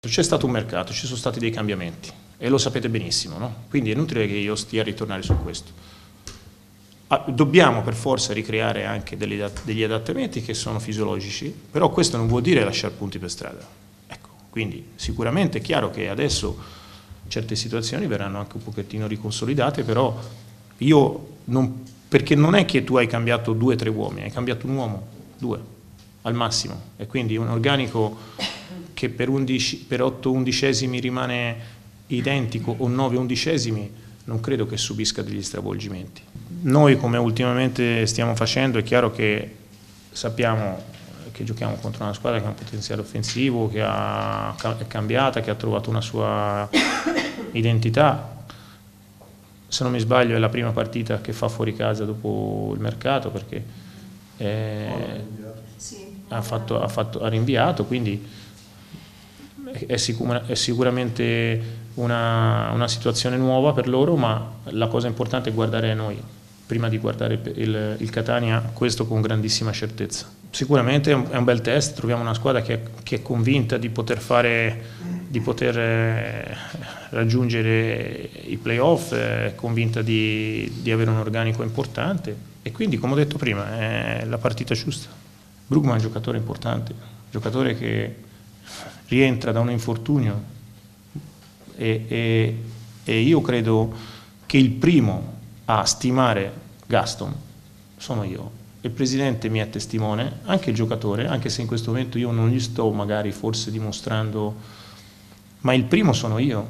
C'è stato un mercato, ci sono stati dei cambiamenti e lo sapete benissimo, no? Quindi è inutile che io stia a ritornare su questo. Dobbiamo per forza ricreare anche degli adattamenti che sono fisiologici, però questo non vuol dire lasciare punti per strada. Ecco, quindi sicuramente è chiaro che adesso certe situazioni verranno anche un pochettino riconsolidate, però perché non è che tu hai cambiato 2 o 3 uomini, hai cambiato un uomo, 2 al massimo, e quindi un organico che per 8 undicesimi rimane identico o 9 undicesimi non credo che subisca degli stravolgimenti. Noi, come ultimamente stiamo facendo, è chiaro che sappiamo che giochiamo contro una squadra che ha un potenziale offensivo, che è cambiata, che ha trovato una sua identità. Se non mi sbaglio è la prima partita che fa fuori casa dopo il mercato, perché ha rinviato, quindi è sicuramente una situazione nuova per loro, ma la cosa importante è guardare a noi, prima di guardare il Catania, questo con grandissima certezza. Sicuramente è un bel test, troviamo una squadra che è convinta di poter raggiungere i playoff, è convinta di avere un organico importante e quindi, come ho detto prima, è la partita giusta. Brugman è un giocatore importante, un giocatore che rientra da un infortunio e io credo che il primo a stimare Gaston sono io. Il presidente mi è testimone, anche il giocatore, anche se in questo momento io non gli sto magari forse dimostrando, ma il primo sono io,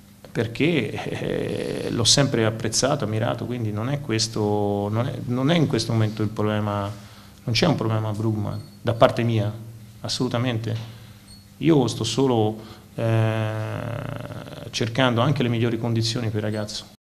perché l'ho sempre apprezzato, ammirato, quindi non è in questo momento il problema, non c'è un problema a Brugman da parte mia, assolutamente. Io sto solo cercando anche le migliori condizioni per il ragazzo.